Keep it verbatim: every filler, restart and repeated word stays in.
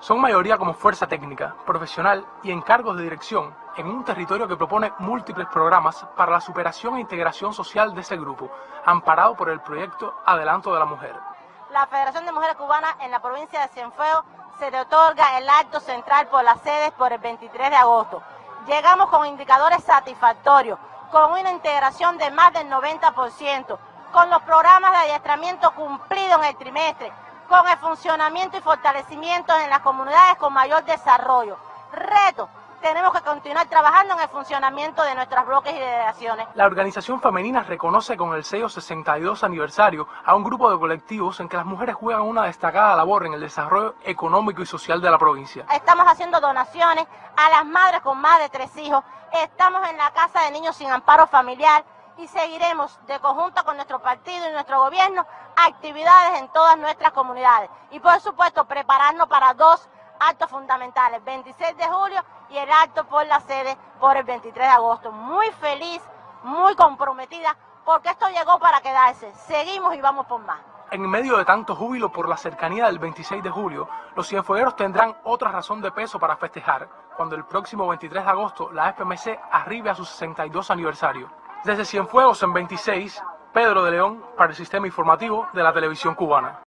Son mayoría como fuerza técnica, profesional y en cargos de dirección en un territorio que propone múltiples programas para la superación e integración social de ese grupo, amparado por el proyecto Adelanto de la Mujer. La Federación de Mujeres Cubanas en la provincia de Cienfuegos se le otorga el acto central por las sedes por el veintitrés de agosto. Llegamos con indicadores satisfactorios, con una integración de más del noventa por ciento, con los programas de adiestramiento cumplidos en el trimestre, con el funcionamiento y fortalecimiento en las comunidades con mayor desarrollo. Reto, tenemos que continuar trabajando en el funcionamiento de nuestros bloques y delegaciones. La organización femenina reconoce con el sello sesenta y dos aniversario a un grupo de colectivos en que las mujeres juegan una destacada labor en el desarrollo económico y social de la provincia. Estamos haciendo donaciones a las madres con más de tres hijos, estamos en la Casa de Niños sin Amparo Familiar y seguiremos de conjunto con nuestro partido y nuestro gobierno actividades en todas nuestras comunidades y por supuesto prepararnos para dos actos fundamentales, veintiséis de julio y el acto por la sede por el veintitrés de agosto. Muy feliz, muy comprometida, porque esto llegó para quedarse. Seguimos y vamos por más. En medio de tanto júbilo por la cercanía del veintiséis de julio, los cienfuegueros tendrán otra razón de peso para festejar, cuando el próximo veintitrés de agosto la F M C arribe a su sesenta y dos aniversario. Desde Cienfuegos en veintiséis, Pedro de León para el Sistema Informativo de la Televisión Cubana.